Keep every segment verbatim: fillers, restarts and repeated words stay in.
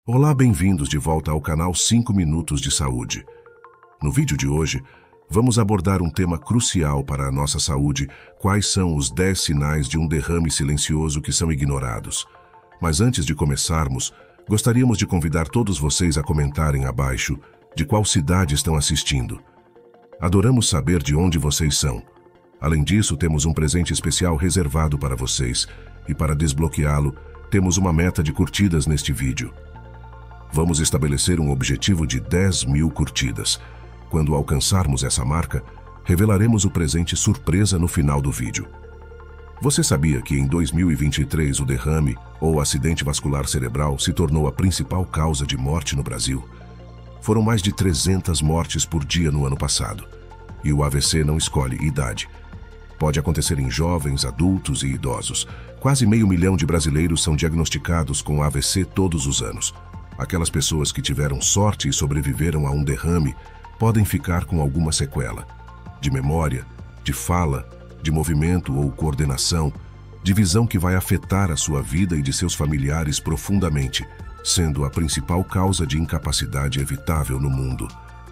Olá, bem-vindos de volta ao canal cinco Minutos de Saúde. No vídeo de hoje, vamos abordar um tema crucial para a nossa saúde: quais são os dez sinais de um derrame silencioso que são ignorados. Mas antes de começarmos, gostaríamos de convidar todos vocês a comentarem abaixo de qual cidade estão assistindo. Adoramos saber de onde vocês são. Além disso, temos um presente especial reservado para vocês, e para desbloqueá-lo, temos uma meta de curtidas neste vídeo. Vamos estabelecer um objetivo de dez mil curtidas. Quando alcançarmos essa marca, revelaremos o presente surpresa no final do vídeo. Você sabia que em dois mil e vinte e três o derrame ou acidente vascular cerebral se tornou a principal causa de morte no Brasil? Foram mais de trezentas mortes por dia no ano passado. E o A V C não escolhe idade. Pode acontecer em jovens, adultos e idosos. Quase meio milhão de brasileiros são diagnosticados com A V C todos os anos. Aquelas pessoas que tiveram sorte e sobreviveram a um derrame podem ficar com alguma sequela de memória, de fala, de movimento ou coordenação, de visão que vai afetar a sua vida e de seus familiares profundamente, sendo a principal causa de incapacidade evitável no mundo.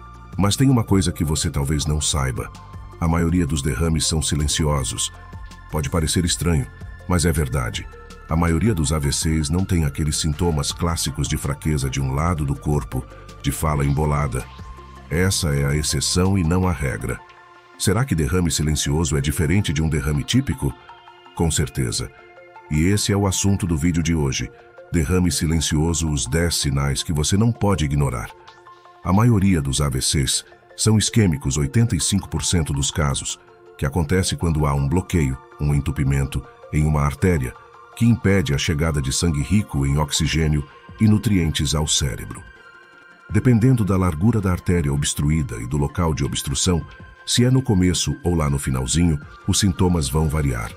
Mas tem uma coisa que você talvez não saiba: a maioria dos derrames são silenciosos. Pode parecer estranho, mas é verdade. A maioria dos A V Cs não tem aqueles sintomas clássicos de fraqueza de um lado do corpo, de fala embolada. Essa é a exceção e não a regra. Será que derrame silencioso é diferente de um derrame típico? Com certeza. E esse é o assunto do vídeo de hoje. Derrame silencioso, os dez sinais que você não pode ignorar. A maioria dos A V Cs são isquêmicos, oitenta e cinco por cento dos casos, que acontece quando há um bloqueio, um entupimento, em uma artéria, que impede a chegada de sangue rico em oxigênio e nutrientes ao cérebro. Dependendo da largura da artéria obstruída e do local de obstrução, se é no começo ou lá no finalzinho, os sintomas vão variar.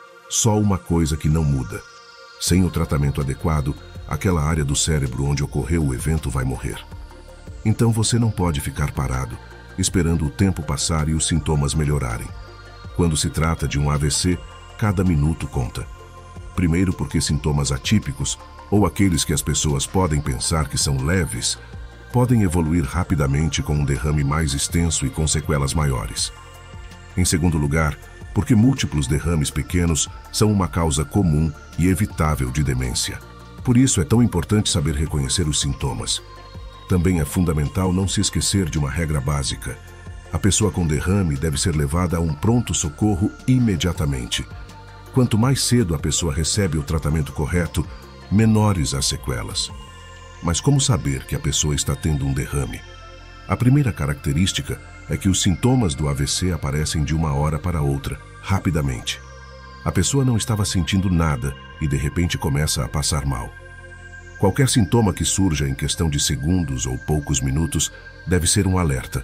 Só uma coisa que não muda: sem o tratamento adequado, aquela área do cérebro onde ocorreu o evento vai morrer. Então você não pode ficar parado, esperando o tempo passar e os sintomas melhorarem. Quando se trata de um A V C, cada minuto conta. Primeiro porque sintomas atípicos, ou aqueles que as pessoas podem pensar que são leves, podem evoluir rapidamente com um derrame mais extenso e com sequelas maiores. Em segundo lugar, porque múltiplos derrames pequenos são uma causa comum e evitável de demência. Por isso é tão importante saber reconhecer os sintomas. Também é fundamental não se esquecer de uma regra básica: a pessoa com derrame deve ser levada a um pronto-socorro imediatamente. Quanto mais cedo a pessoa recebe o tratamento correto, menores as sequelas. Mas como saber que a pessoa está tendo um derrame? A primeira característica é que os sintomas do A V C aparecem de uma hora para outra, rapidamente. A pessoa não estava sentindo nada e de repente começa a passar mal. Qualquer sintoma que surja em questão de segundos ou poucos minutos deve ser um alerta.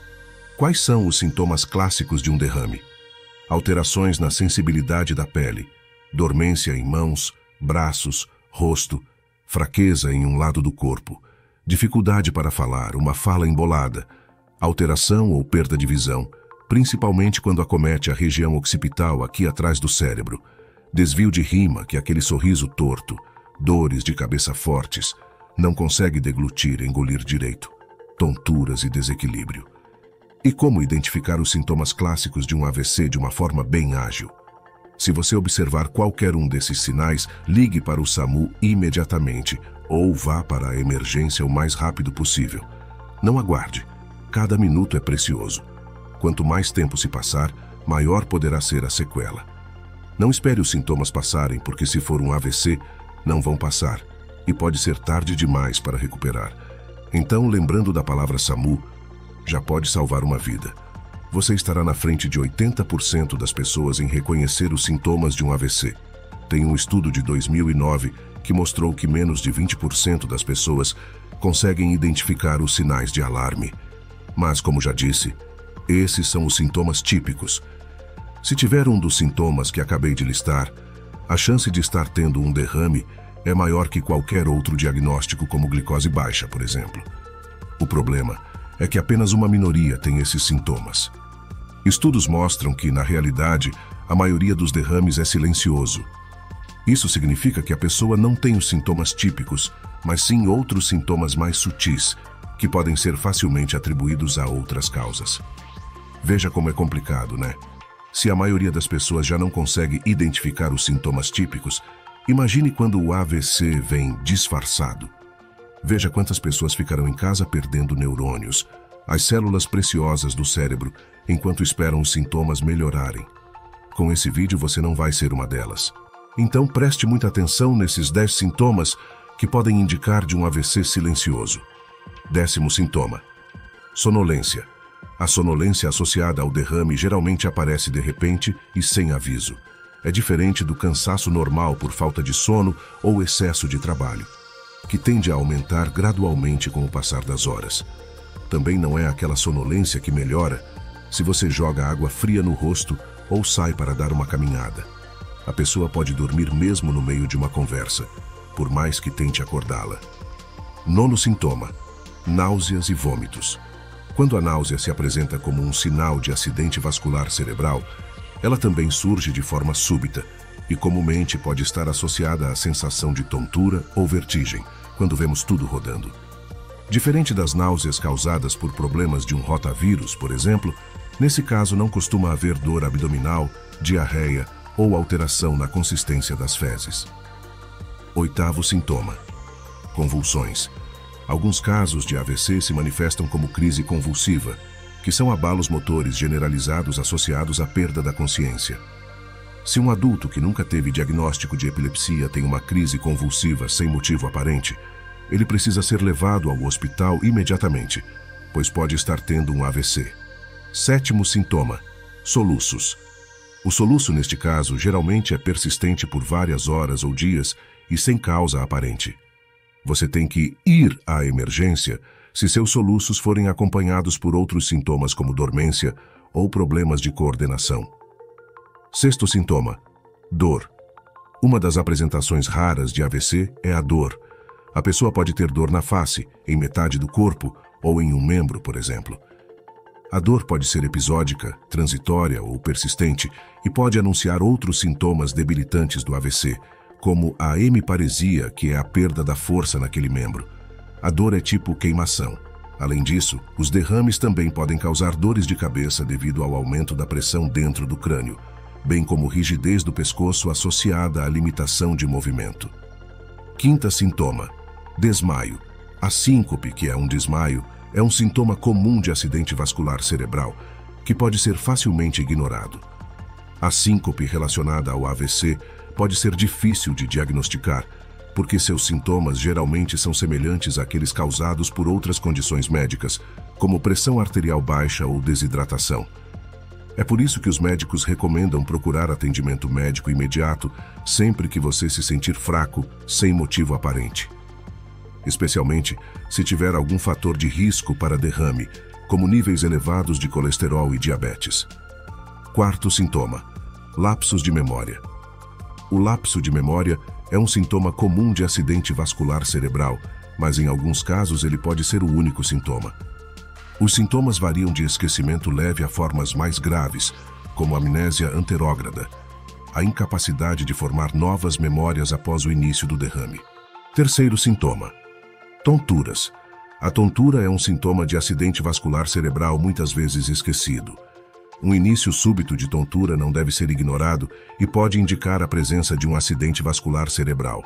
Quais são os sintomas clássicos de um derrame? Alterações na sensibilidade da pele, dormência em mãos, braços, rosto, fraqueza em um lado do corpo, dificuldade para falar, uma fala embolada, alteração ou perda de visão, principalmente quando acomete a região occipital aqui atrás do cérebro, desvio de rima, que é aquele sorriso torto, dores de cabeça fortes, não consegue deglutir, engolir direito, tonturas e desequilíbrio. E como identificar os sintomas clássicos de um A V C de uma forma bem ágil? Se você observar qualquer um desses sinais, ligue para o SAMU imediatamente ou vá para a emergência o mais rápido possível. Não aguarde. Cada minuto é precioso. Quanto mais tempo se passar, maior poderá ser a sequela. Não espere os sintomas passarem, porque se for um A V C, não vão passar e pode ser tarde demais para recuperar. Então, lembrando da palavra SAMU, já pode salvar uma vida. Você estará na frente de oitenta por cento das pessoas em reconhecer os sintomas de um A V C. Tem um estudo de dois mil e nove que mostrou que menos de vinte por cento das pessoas conseguem identificar os sinais de alarme. Mas, como já disse, esses são os sintomas típicos. Se tiver um dos sintomas que acabei de listar, a chance de estar tendo um derrame é maior que qualquer outro diagnóstico, como glicose baixa, por exemplo. O problema é que apenas uma minoria tem esses sintomas. Estudos mostram que, na realidade, a maioria dos derrames é silencioso. Isso significa que a pessoa não tem os sintomas típicos, mas sim outros sintomas mais sutis, que podem ser facilmente atribuídos a outras causas. Veja como é complicado, né? Se a maioria das pessoas já não consegue identificar os sintomas típicos, imagine quando o A V C vem disfarçado. Veja quantas pessoas ficarão em casa perdendo neurônios, as células preciosas do cérebro, enquanto esperam os sintomas melhorarem. Com esse vídeo você não vai ser uma delas. Então preste muita atenção nesses dez sintomas que podem indicar de um A V C silencioso. Décimo sintoma: sonolência. A sonolência associada ao derrame geralmente aparece de repente e sem aviso. É diferente do cansaço normal por falta de sono ou excesso de trabalho, que tende a aumentar gradualmente com o passar das horas. Também não é aquela sonolência que melhora se você joga água fria no rosto ou sai para dar uma caminhada. A pessoa pode dormir mesmo no meio de uma conversa, por mais que tente acordá-la. Nono sintoma: náuseas e vômitos. Quando a náusea se apresenta como um sinal de acidente vascular cerebral, ela também surge de forma súbita e comumente pode estar associada à sensação de tontura ou vertigem, quando vemos tudo rodando. Diferente das náuseas causadas por problemas de um rotavírus, por exemplo, nesse caso não costuma haver dor abdominal, diarreia ou alteração na consistência das fezes. Oitavo sintoma: convulsões. Alguns casos de A V C se manifestam como crise convulsiva, que são abalos motores generalizados associados à perda da consciência. Se um adulto que nunca teve diagnóstico de epilepsia tem uma crise convulsiva sem motivo aparente, ele precisa ser levado ao hospital imediatamente, pois pode estar tendo um A V C. Sétimo sintoma: soluços. O soluço, neste caso, geralmente é persistente por várias horas ou dias e sem causa aparente. Você tem que ir à emergência se seus soluços forem acompanhados por outros sintomas como dormência ou problemas de coordenação. Sexto sintoma: dor. Uma das apresentações raras de A V C é a dor. A pessoa pode ter dor na face, em metade do corpo ou em um membro, por exemplo. A dor pode ser episódica, transitória ou persistente e pode anunciar outros sintomas debilitantes do A V C, como a hemiparesia, que é a perda da força naquele membro. A dor é tipo queimação. Além disso, os derrames também podem causar dores de cabeça devido ao aumento da pressão dentro do crânio, bem como rigidez do pescoço associada à limitação de movimento. Quinta sintoma: desmaio. A síncope, que é um desmaio, é um sintoma comum de acidente vascular cerebral, que pode ser facilmente ignorado. A síncope relacionada ao A V C pode ser difícil de diagnosticar, porque seus sintomas geralmente são semelhantes àqueles causados por outras condições médicas, como pressão arterial baixa ou desidratação. É por isso que os médicos recomendam procurar atendimento médico imediato sempre que você se sentir fraco, sem motivo aparente. Especialmente se tiver algum fator de risco para derrame, como níveis elevados de colesterol e diabetes. Quarto sintoma: lapsos de memória. O lapso de memória é um sintoma comum de acidente vascular cerebral, mas em alguns casos ele pode ser o único sintoma. Os sintomas variam de esquecimento leve a formas mais graves, como amnésia anterógrada, a incapacidade de formar novas memórias após o início do derrame. Terceiro sintoma: tonturas. A tontura é um sintoma de acidente vascular cerebral muitas vezes esquecido. Um início súbito de tontura não deve ser ignorado e pode indicar a presença de um acidente vascular cerebral.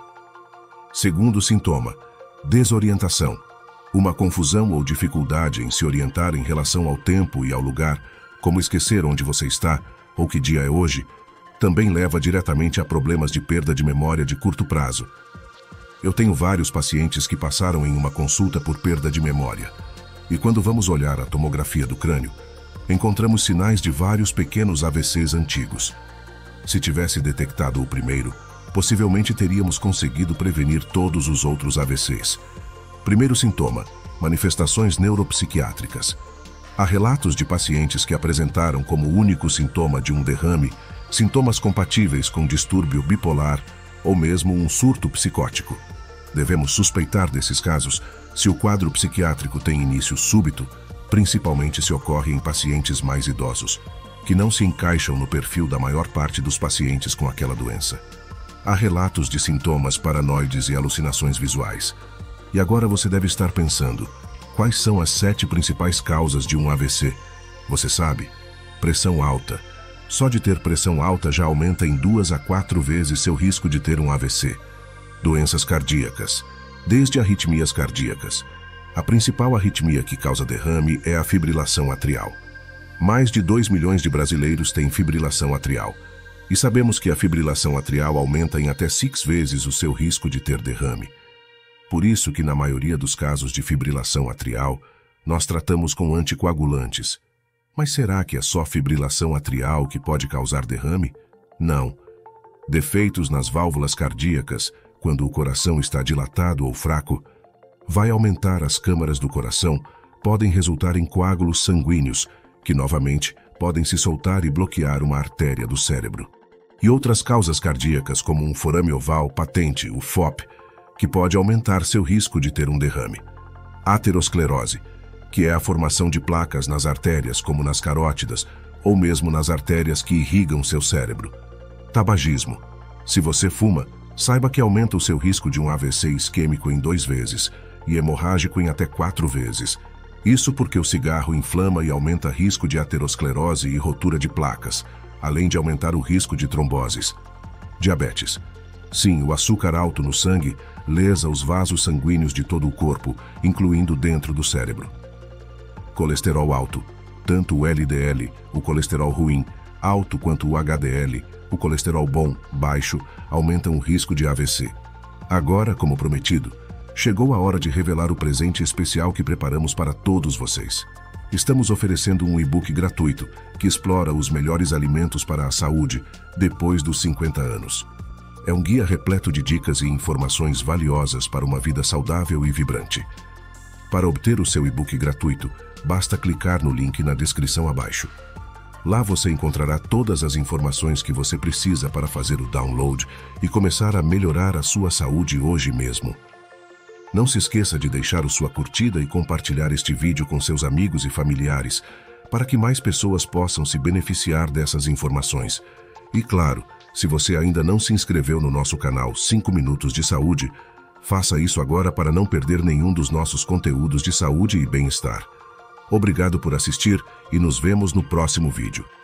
Segundo sintoma: desorientação. Uma confusão ou dificuldade em se orientar em relação ao tempo e ao lugar, como esquecer onde você está ou que dia é hoje, também leva diretamente a problemas de perda de memória de curto prazo. Eu tenho vários pacientes que passaram em uma consulta por perda de memória, e quando vamos olhar a tomografia do crânio, encontramos sinais de vários pequenos A V Cs antigos. Se tivesse detectado o primeiro, possivelmente teríamos conseguido prevenir todos os outros A V Cs. Primeiro sintoma: manifestações neuropsiquiátricas. Há relatos de pacientes que apresentaram como único sintoma de um derrame sintomas compatíveis com distúrbio bipolar ou mesmo um surto psicótico. Devemos suspeitar desses casos se o quadro psiquiátrico tem início súbito, principalmente se ocorre em pacientes mais idosos, que não se encaixam no perfil da maior parte dos pacientes com aquela doença. Há relatos de sintomas paranoides e alucinações visuais. E agora você deve estar pensando, quais são as sete principais causas de um A V C? Você sabe? Pressão alta. Só de ter pressão alta já aumenta em duas a quatro vezes seu risco de ter um A V C. Doenças cardíacas. Desde arritmias cardíacas. A principal arritmia que causa derrame é a fibrilação atrial. Mais de dois milhões de brasileiros têm fibrilação atrial. E sabemos que a fibrilação atrial aumenta em até seis vezes o seu risco de ter derrame. Por isso que na maioria dos casos de fibrilação atrial, nós tratamos com anticoagulantes. Mas será que é só fibrilação atrial que pode causar derrame? Não. Defeitos nas válvulas cardíacas, quando o coração está dilatado ou fraco, vai aumentar as câmaras do coração, podem resultar em coágulos sanguíneos, que novamente podem se soltar e bloquear uma artéria do cérebro. E outras causas cardíacas, como um forame oval patente, o F O P, que pode aumentar seu risco de ter um derrame. Aterosclerose, que é a formação de placas nas artérias, como nas carótidas, ou mesmo nas artérias que irrigam seu cérebro. Tabagismo. Se você fuma, saiba que aumenta o seu risco de um A V C isquêmico em dois vezes e hemorrágico em até quatro vezes. Isso porque o cigarro inflama e aumenta risco de aterosclerose e rotura de placas, além de aumentar o risco de tromboses. Diabetes. Sim, o açúcar alto no sangue lesa os vasos sanguíneos de todo o corpo, incluindo dentro do cérebro. Colesterol alto. Tanto o L D L, o colesterol ruim, alto quanto o H D L, o colesterol bom, baixo, aumentam o risco de A V C. Agora, como prometido, chegou a hora de revelar o presente especial que preparamos para todos vocês. Estamos oferecendo um e-book gratuito que explora os melhores alimentos para a saúde depois dos cinquenta anos. É um guia repleto de dicas e informações valiosas para uma vida saudável e vibrante. Para obter o seu e-book gratuito, basta clicar no link na descrição abaixo. Lá você encontrará todas as informações que você precisa para fazer o download e começar a melhorar a sua saúde hoje mesmo. Não se esqueça de deixar a sua curtida e compartilhar este vídeo com seus amigos e familiares, para que mais pessoas possam se beneficiar dessas informações. E claro, se você ainda não se inscreveu no nosso canal cinco Minutos de Saúde, faça isso agora para não perder nenhum dos nossos conteúdos de saúde e bem-estar. Obrigado por assistir e nos vemos no próximo vídeo.